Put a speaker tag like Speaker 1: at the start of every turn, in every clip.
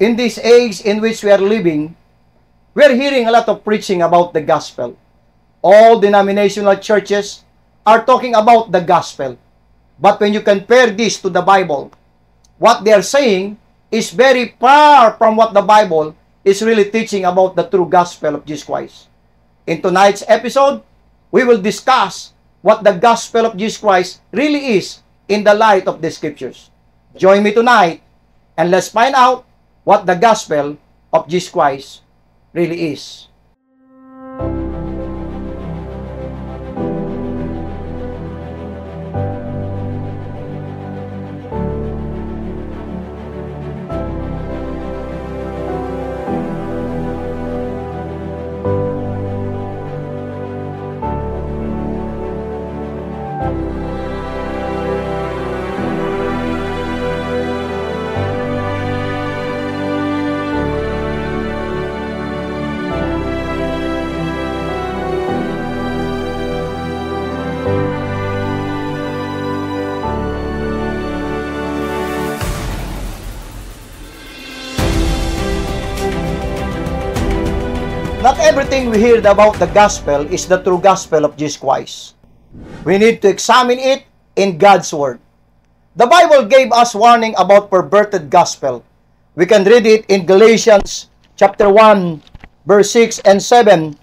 Speaker 1: In this age in which we are living, we're hearing a lot of preaching about the gospel. All denominational churches are talking about the gospel. But when you compare this to the Bible, what they are saying is very far from what the Bible is really teaching about the true gospel of Jesus Christ. In tonight's episode, we will discuss what the gospel of Jesus Christ really is in the light of the scriptures. Join me tonight and let's find out what the gospel of Jesus Christ really is. Not everything we hear about the gospel is the true gospel of Jesus Christ. We need to examine it in God's word. The Bible gave us warning about perverted gospel. We can read it in Galatians chapter 1, verse 6 and 7.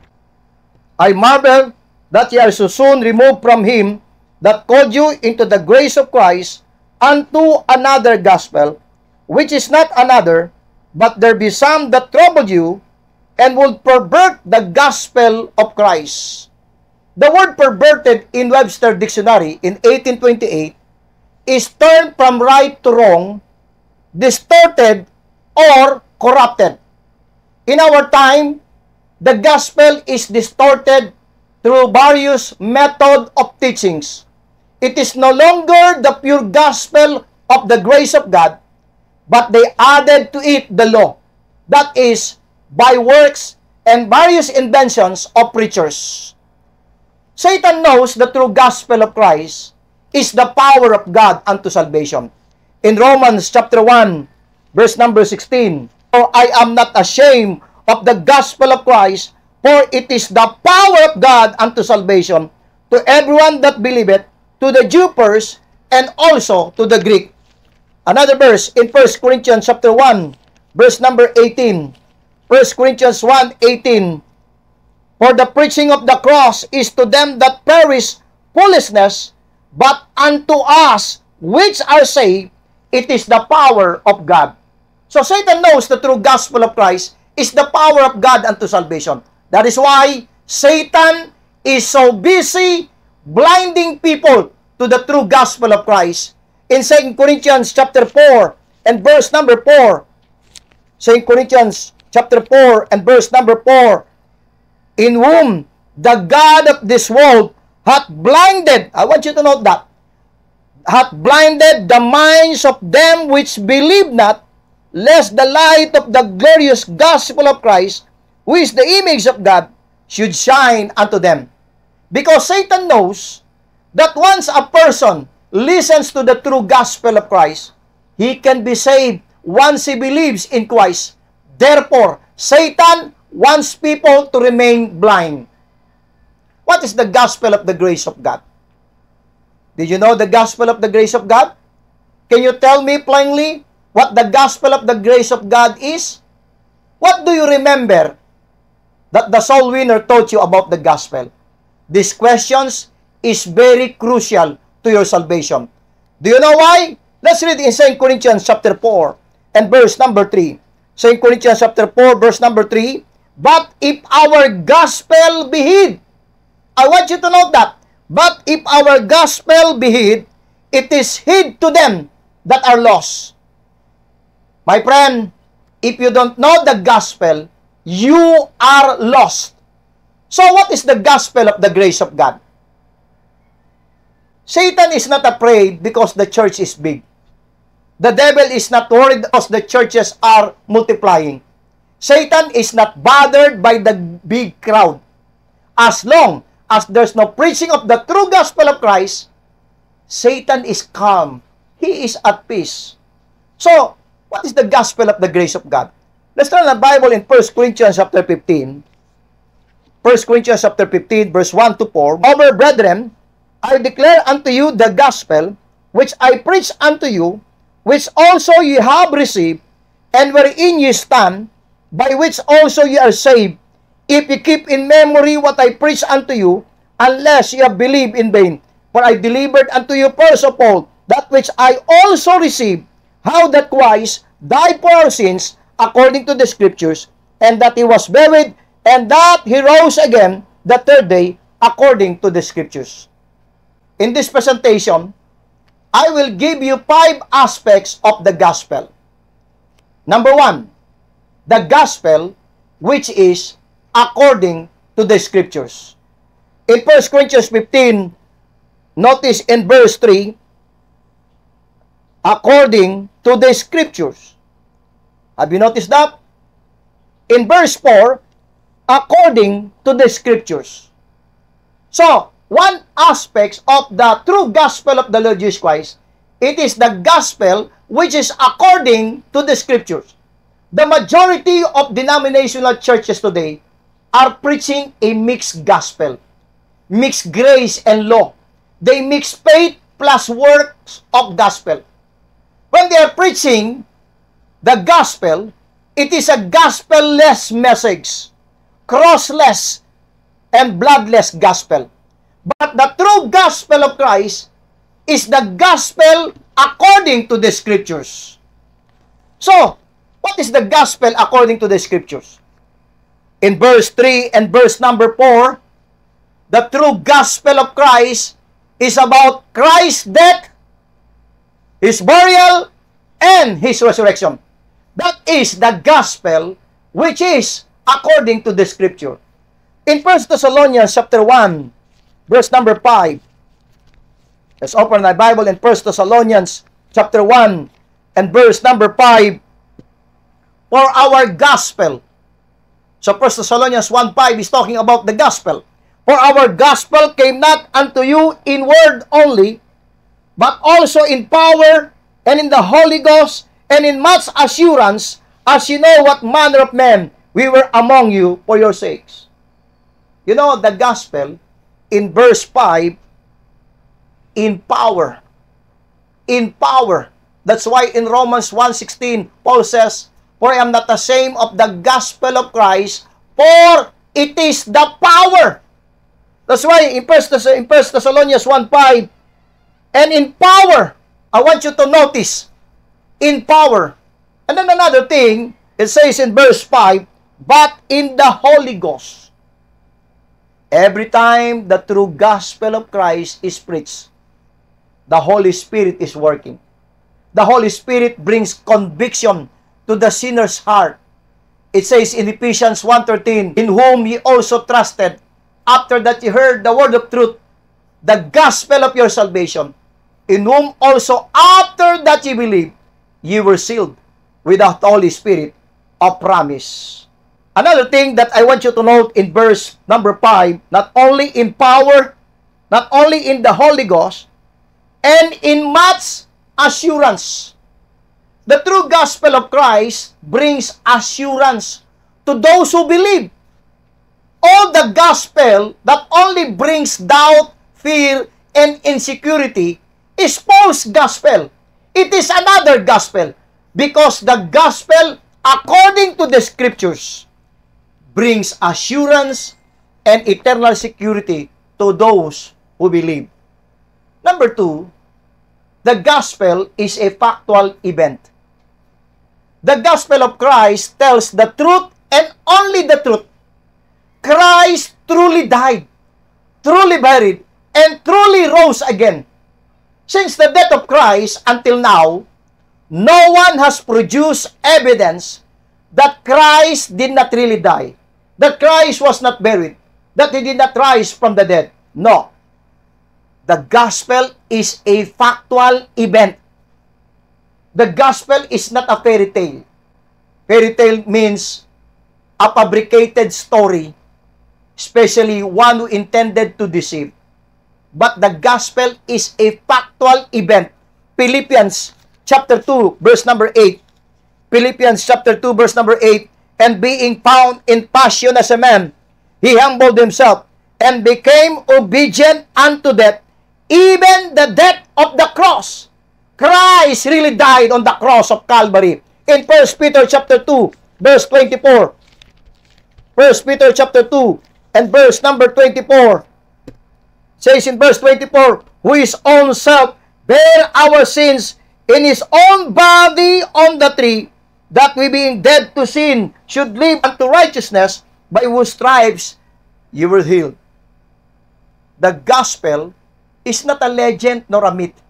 Speaker 1: I marvel that ye are so soon removed from him that called you into the grace of Christ unto another gospel, which is not another, but there be some that trouble you, and would pervert the gospel of Christ. The word perverted in Webster Dictionary in 1828 is turned from right to wrong, distorted, or corrupted. In our time, the gospel is distorted through various methods of teachings. It is no longer the pure gospel of the grace of God, but they added to it the law, that is, by works and various inventions of preachers. Satan knows the true gospel of Christ is the power of God unto salvation. In Romans chapter 1, verse number 16, For I am not ashamed of the gospel of Christ, for it is the power of God unto salvation to everyone that believeth, to the Jew first, and also to the Greek. Another verse in 1 Corinthians chapter 1, verse number 18. 1 Corinthians 1:18, For the preaching of the cross is to them that perish foolishness, but unto us which are saved, it is the power of God. So Satan knows the true gospel of Christ is the power of God unto salvation. That is why Satan is so busy blinding people to the true gospel of Christ. In 2 Corinthians chapter 4 and verse number 4, 2 Corinthians chapter 4 and verse number 4, in whom the God of this world hath blinded, I want you to note that, hath blinded the minds of them which believe not, lest the light of the glorious gospel of Christ, who is the image of God, should shine unto them. Because Satan knows that once a person listens to the true gospel of Christ, he can be saved once he believes in Christ. Therefore, Satan wants people to remain blind. What is the gospel of the grace of God? Did you know the gospel of the grace of God? Can you tell me plainly what the gospel of the grace of God is? What do you remember that the soul winner taught you about the gospel? These questions is very crucial to your salvation. Do you know why? Let's read in 2 Corinthians chapter 4 and verse number 3. 2 Corinthians chapter 4, verse number 3, But if our gospel be hid, I want you to note that, but if our gospel be hid, it is hid to them that are lost. My friend, if you don't know the gospel, you are lost. So what is the gospel of the grace of God? Satan is not afraid because the church is big. The devil is not worried because the churches are multiplying. Satan is not bothered by the big crowd. As long as there's no preaching of the true gospel of Christ, Satan is calm. He is at peace. So, What is the gospel of the grace of God? Let's turn the Bible in 1 Corinthians chapter 15. 1 Corinthians chapter 15, verse 1 to 4. Moreover, brethren, I declare unto you the gospel which I preach unto you, which also ye have received, and wherein ye stand, by which also ye are saved, if ye keep in memory what I preach unto you, unless ye have believed in vain. For I delivered unto you first of all that which I also received, how that Christ died for our sins according to the Scriptures, and that he was buried, and that he rose again the third day according to the Scriptures. In this presentation, I will give you 5 aspects of the gospel. Number 1, the gospel which is according to the Scriptures. In 1 Corinthians 15, notice in verse 3, according to the Scriptures. Have you noticed that? In verse 4, according to the Scriptures. So, one aspect of the true gospel of the Lord Jesus Christ, it is the gospel which is according to the Scriptures. The majority of denominational churches today are preaching a mixed gospel, mixed grace and law. They mix faith plus works of gospel. When they are preaching the gospel, it is a gospel-less message, crossless and bloodless gospel. But the true gospel of Christ is the gospel according to the Scriptures. So, what is the gospel according to the Scriptures? In verse 3 and verse number 4, the true gospel of Christ is about Christ's death, his burial, and his resurrection. That is the gospel which is according to the Scripture. In 1 Thessalonians chapter 1, verse number 5, let's open the Bible in 1 Thessalonians chapter 1 and verse number 5. For our gospel. So 1 Thessalonians 1:5 is talking about the gospel. For our gospel came not unto you in word only, but also in power and in the Holy Ghost and in much assurance, as you know what manner of men we were among you for your sakes. You know, the gospel in verse 5, in power. In power. That's why in Romans 1:16, Paul says, for I am not ashamed of the gospel of Christ, for it is the power. That's why in 1 Thessalonians 1:5, and in power, I want you to notice, in power. And then another thing, it says in verse 5, but in the Holy Ghost. Every time the true gospel of Christ is preached, the Holy Spirit is working. The Holy Spirit brings conviction to the sinner's heart. It says in Ephesians 1:13, in whom ye also trusted, after that ye heard the word of truth, the gospel of your salvation, in whom also after that ye believed, ye were sealed with the Holy Spirit of promise. Another thing that I want you to note in verse number 5, not only in power, not only in the Holy Ghost, and in much assurance. The true gospel of Christ brings assurance to those who believe. All the gospel that only brings doubt, fear, and insecurity is false gospel. It is another gospel because the gospel according to the Scriptures brings assurance and eternal security to those who believe. Number 2, the gospel is a factual event. The gospel of Christ tells the truth and only the truth. Christ truly died, truly buried, and truly rose again. Since the death of Christ until now, no one has produced evidence that Christ did not really die, that Christ was not buried, that he did not rise from the dead. No. The gospel is a factual event. The gospel is not a fairy tale. Fairy tale means a fabricated story, especially one who intended to deceive. But the gospel is a factual event. Philippians chapter 2, verse number 8. Philippians chapter 2 verse number 8, and being found in passion as a man, he humbled himself and became obedient unto death, even the death of the cross. Christ really died on the cross of Calvary. In 1 Peter chapter 2 verse 24, 1 Peter chapter 2 and verse number 24, says in verse 24, who his own self bare our sins in his own body on the tree, that we being dead to sin should live unto righteousness, by whose stripes you were healed. The gospel is not a legend nor a myth.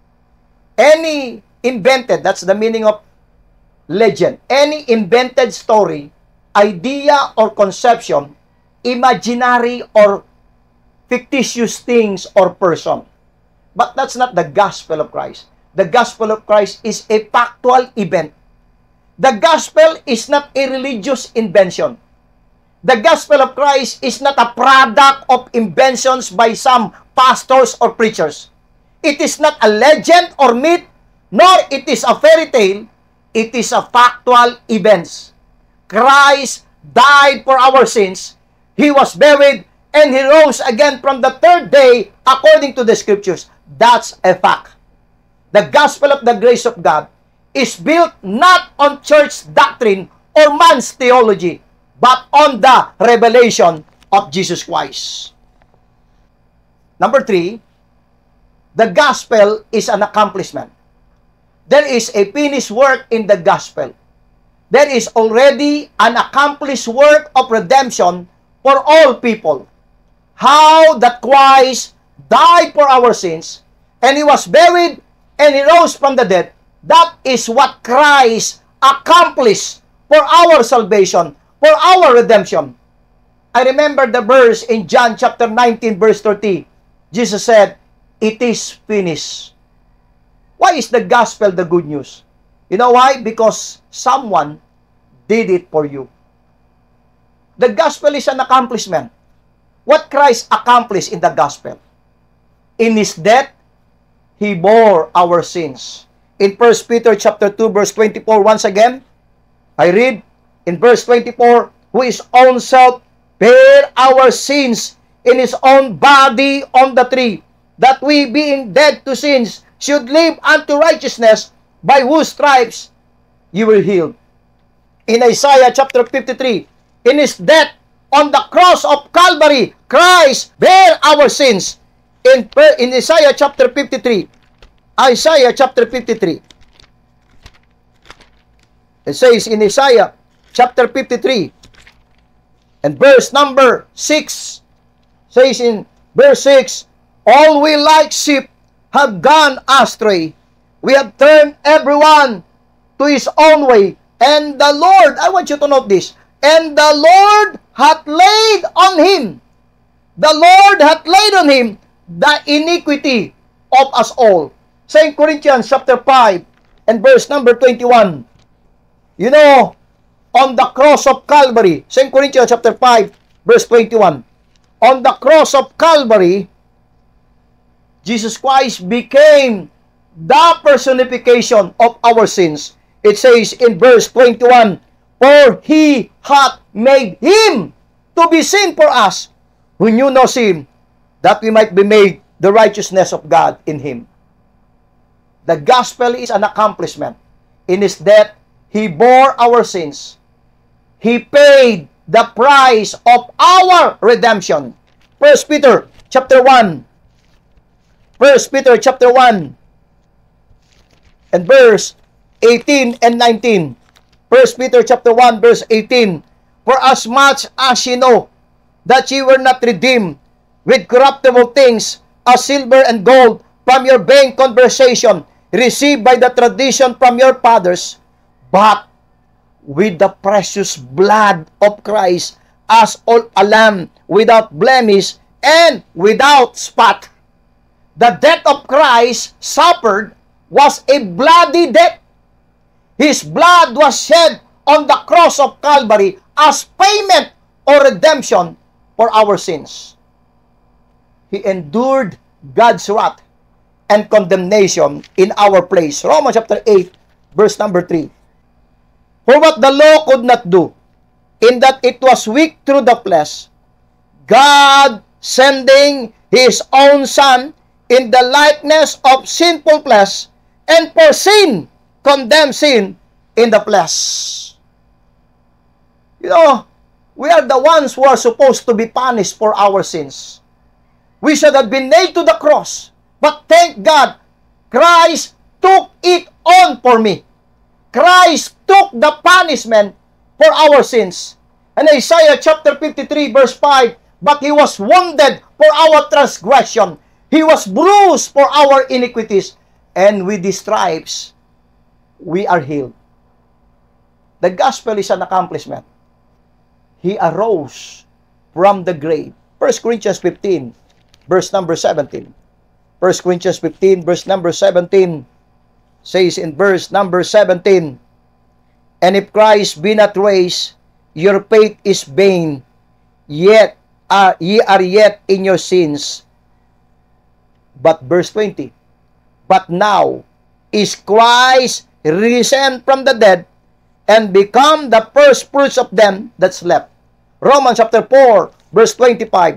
Speaker 1: Any invented, that's the meaning of legend, any invented story, idea or conception, imaginary or fictitious things or person. But that's not the gospel of Christ. The gospel of Christ is a factual event. The gospel is not a religious invention. The gospel of Christ is not a product of inventions by some pastors or preachers. It is not a legend or myth, nor it is a fairy tale. It is a factual event. Christ died for our sins. He was buried, and he rose again from the third day according to the scriptures. That's a fact. The gospel of the grace of God is built not on church doctrine or man's theology, but on the revelation of Jesus Christ. Number 3, the gospel is an accomplishment. There is a finished work in the gospel. There is already an accomplished work of redemption for all people. How that Christ died for our sins, and he was buried, and he rose from the dead. That is what Christ accomplished for our salvation, for our redemption. I remember the verse in John chapter 19 verse 30. Jesus said, it is finished. Why is the gospel the good news? You know why? Because someone did it for you. The gospel is an accomplishment. What Christ accomplished in the gospel? In his death, he bore our sins. In 1 Peter chapter 2 verse 24, once again, I read in verse 24, who his own self bare our sins in his own body on the tree, that we being dead to sins should live unto righteousness, by whose stripes you were healed. In Isaiah chapter 53, in his death on the cross of Calvary, Christ bare our sins. In Isaiah chapter 53, Isaiah chapter 53, it says in Isaiah chapter 53 and verse number 6, says in verse 6, all we like sheep have gone astray, we have turned everyone to his own way, and the Lord, I want you to note this, and the Lord hath laid on him, the Lord hath laid on him the iniquity of us all. 2 Corinthians chapter 5 and verse number 21. You know, on the cross of Calvary, 2 Corinthians chapter 5 verse 21. On the cross of Calvary, Jesus Christ became the personification of our sins. It says in verse 21, for he hath made him to be sin for us, who knew no sin, that we might be made the righteousness of God in him. The gospel is an accomplishment. In his death, he bore our sins. He paid the price of our redemption. 1 Peter chapter 1. 1 Peter chapter 1 and verse 18 and 19. 1 Peter chapter 1 verse 18. For as much as ye know that ye were not redeemed with corruptible things as silver and gold from your vain conversation received by the tradition from your fathers, but with the precious blood of Christ, as all a lamb without blemish and without spot. The death of Christ suffered was a bloody death. His blood was shed on the cross of Calvary as payment or redemption for our sins. He endured God's wrath and condemnation in our place. Romans chapter 8, verse number 3. For what the law could not do, in that it was weak through the flesh, God sending His own Son in the likeness of sinful flesh, and for sin, condemned sin in the flesh. You know, we are the ones who are supposed to be punished for our sins. We should have been nailed to the cross. But thank God, Christ took it on for me. Christ took the punishment for our sins. And Isaiah chapter 53 verse 5, but He was wounded for our transgression. He was bruised for our iniquities. And with His stripes, we are healed. The gospel is an accomplishment. He arose from the grave. 1 Corinthians 15, verse number 17. 1 Corinthians 15, verse number 17, says in verse number 17, and if Christ be not raised, your faith is vain, yet ye are yet in your sins. But verse 20, but now is Christ risen from the dead, and become the first fruits of them that slept. Romans chapter 4, verse 25.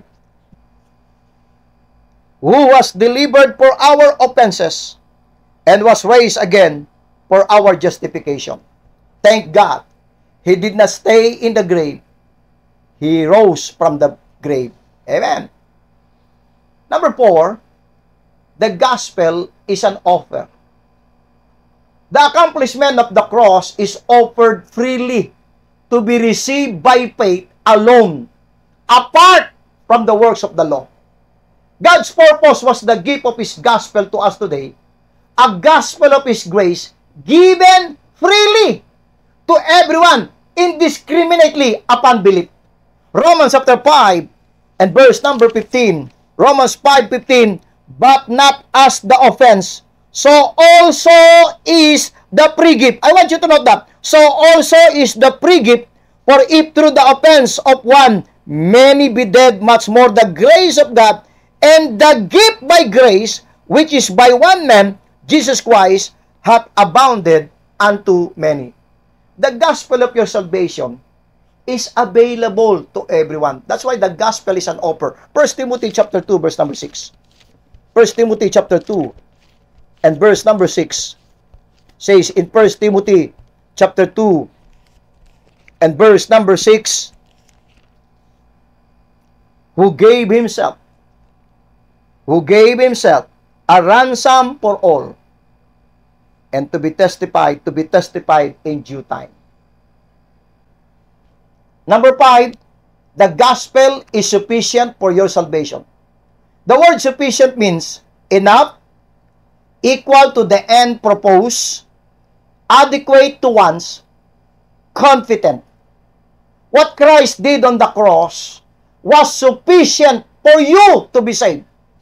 Speaker 1: Who was delivered for our offenses, and was raised again for our justification. Thank God, He did not stay in the grave. He rose from the grave. Amen. Number 4, the gospel is an offer. The accomplishment of the cross is offered freely to be received by faith alone, apart from the works of the law. God's purpose was the gift of His gospel to us today, a gospel of His grace given freely to everyone indiscriminately upon belief. Romans chapter 5 and verse number 15. Romans 5:15, but not as the offense, so also is the pre-gift. I want you to note that. So also is the pre-gift, for if through the offense of one many be dead, much more the grace of God and the gift by grace, which is by one man, Jesus Christ, hath abounded unto many. The gospel of your salvation is available to everyone. That's why the gospel is an offer. 1 Timothy chapter 2, verse number 6. 1 Timothy chapter 2 and verse number 6 says in 1 Timothy chapter 2 and verse number 6, who gave Himself a ransom for all, and to be testified in due time. Number 5, the gospel is sufficient for your salvation. The word sufficient means enough, equal to the end proposed, adequate to one's, confident. What Christ did on the cross was sufficient for you to be saved.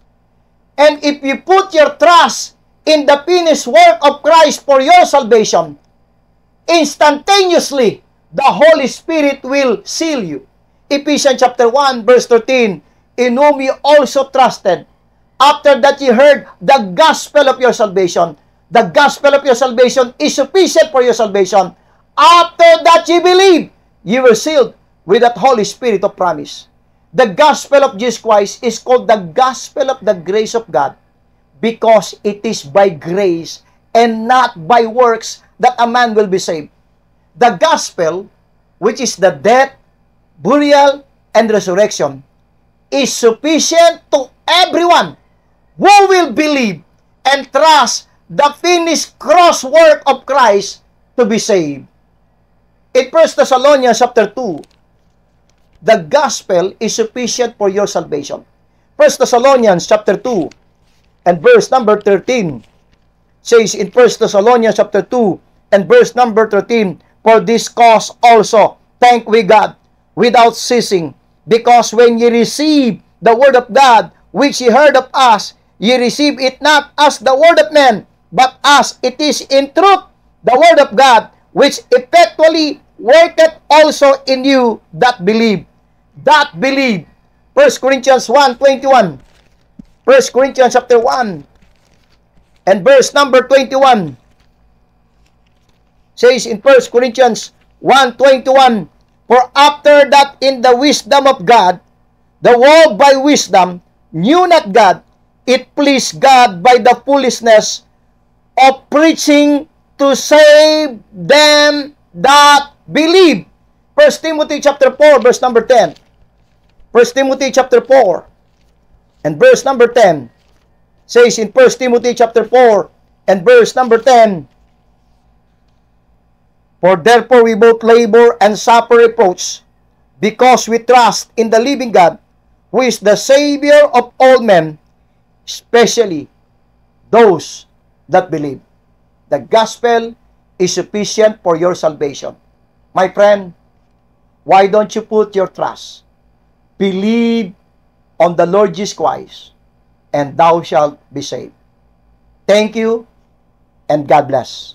Speaker 1: And if you put your trust in the finished work of Christ for your salvation, instantaneously, the Holy Spirit will seal you. Ephesians chapter 1, verse 13, in whom you also trusted, after that you heard the gospel of your salvation. The gospel of your salvation is sufficient for your salvation. After that you believe, you were sealed with that Holy Spirit of promise. The gospel of Jesus Christ is called the gospel of the grace of God, because it is by grace and not by works that a man will be saved. The gospel, which is the death, burial, and resurrection, is sufficient to everyone who will believe and trust the finished cross work of Christ to be saved. In 1 Thessalonians chapter 2, the gospel is sufficient for your salvation. 1 Thessalonians chapter 2 and verse number 13 says in 1 Thessalonians chapter 2 and verse number 13, for this cause also thank we God without ceasing, because when ye receive the word of God, which ye heard of us, ye receive it not as the word of men, but as it is in truth the word of God, which effectually worketh also in you that believe. That believe. 1 Corinthians 1:21. 1 Corinthians chapter 1 and verse number 21 says in 1 Corinthians 1:21, for after that in the wisdom of God, the world by wisdom knew not God, it pleased God by the foolishness of preaching to save them that believe. 1 Timothy chapter 4, verse number 10. 1 Timothy chapter 4 and verse number 10 says in 1 Timothy chapter 4 and verse number 10, for therefore we both labor and suffer reproach, because we trust in the living God, who is the Savior of all men, especially those that believe. The gospel is sufficient for your salvation. My friend, why don't you put your trust? Believe on the Lord Jesus Christ, and thou shalt be saved. Thank you, and God bless.